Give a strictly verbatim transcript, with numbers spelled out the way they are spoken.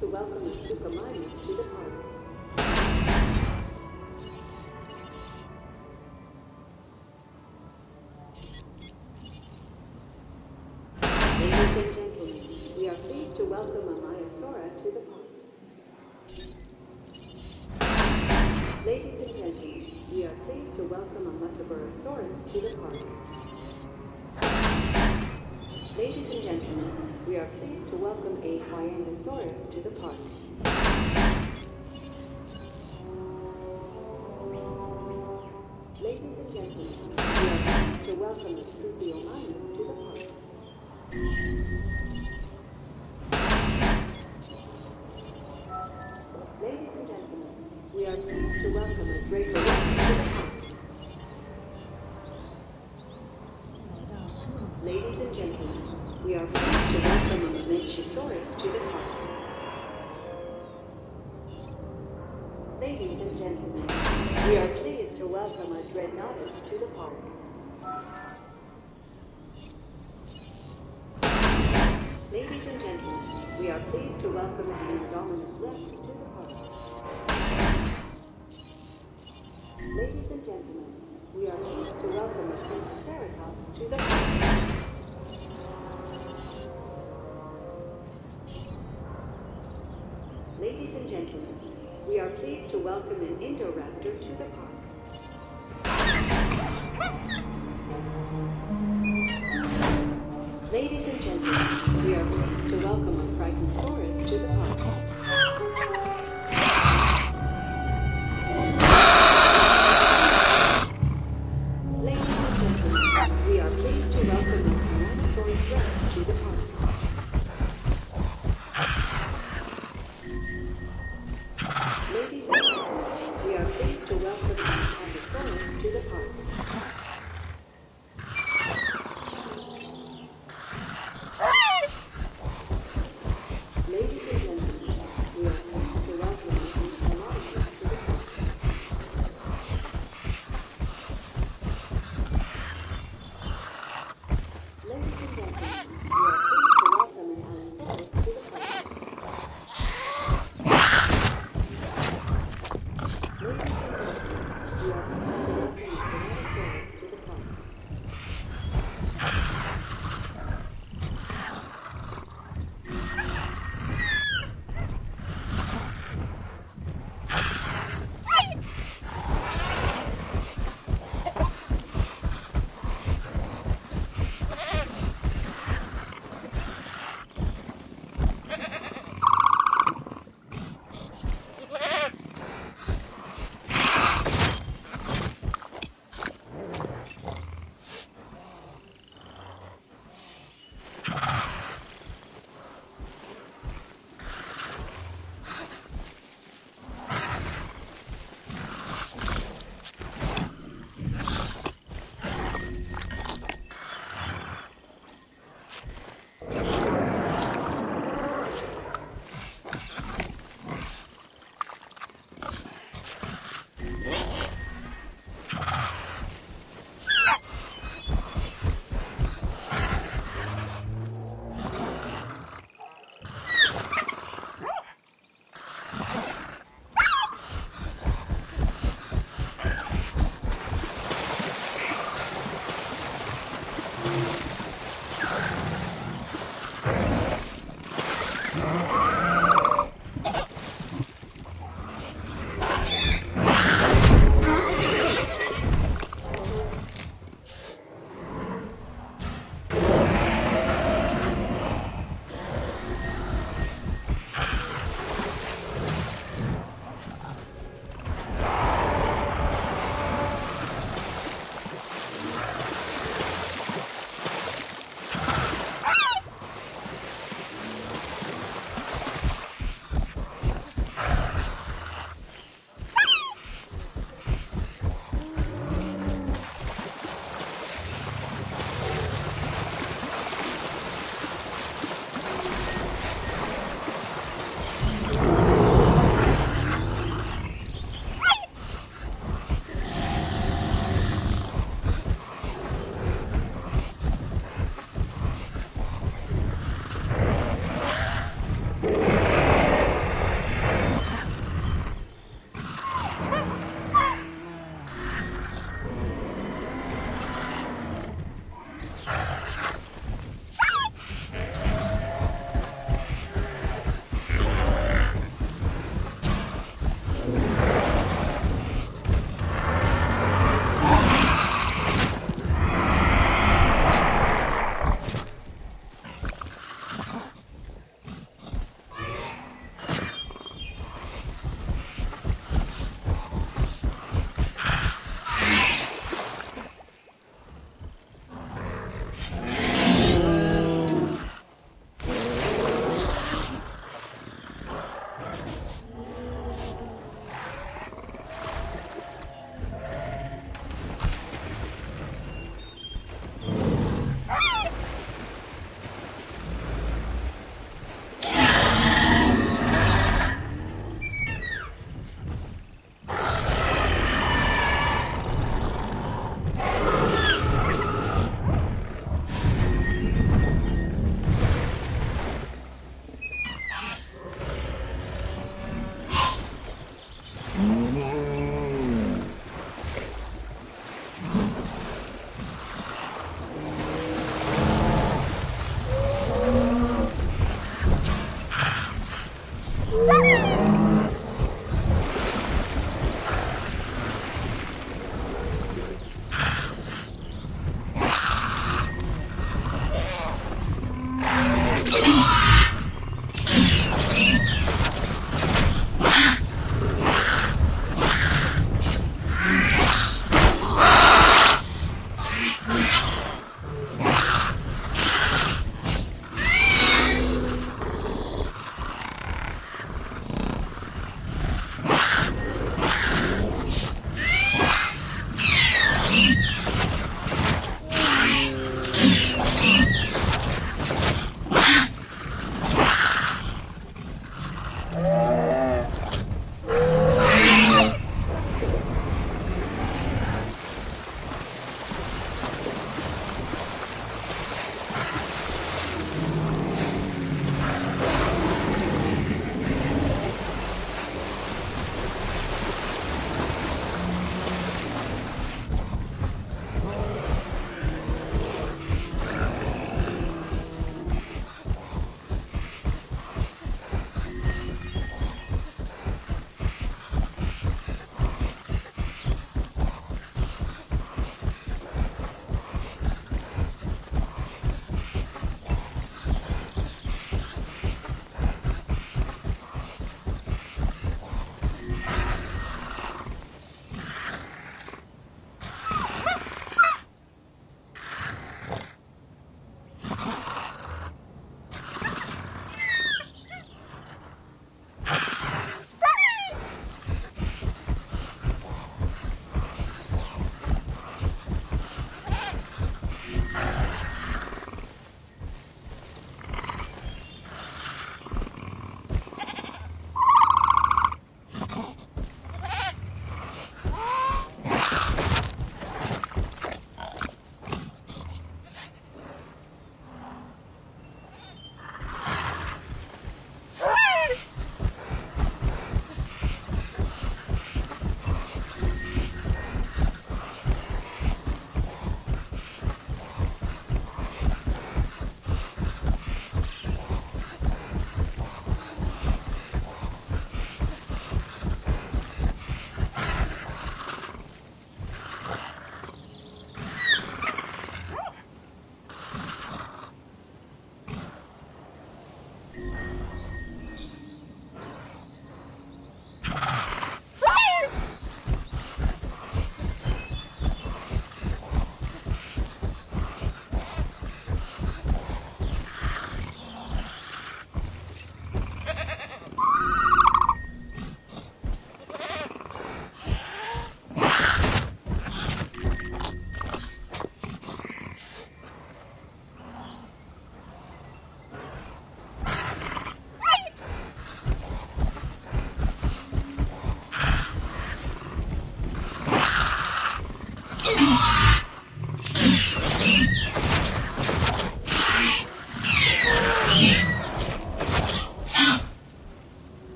to welcome the Suchomimus to the park. Ladies and gentlemen, we are pleased to welcome a Maiasaura to the park. Ladies and gentlemen, we are pleased to welcome a Metaborasaurus to the park. Ladies and gentlemen, we are pleased to welcome a Hyandosaurus to the park. Ladies and gentlemen, we are pleased to welcome the Struthiomimus to the park. Ladies and gentlemen, we are pleased to welcome a Dracorex to the park. Ladies and gentlemen, we are pleased to welcome a Mamenchisaurus to the park. Ladies and gentlemen, we are pleased to welcome a Dreadnoughtus to the park. Ladies and gentlemen, we are pleased to welcome an Indominus Rex to the park. Ladies and gentlemen, we are pleased to welcome a Triceratops to the park. Ladies and gentlemen, we are pleased to welcome an Indoraptor to the park. Ladies and gentlemen, we are pleased to welcome a Frygnosaurus to the park. Ladies and gentlemen, we are pleased to welcome a Tyrannosaurus Rex to the park.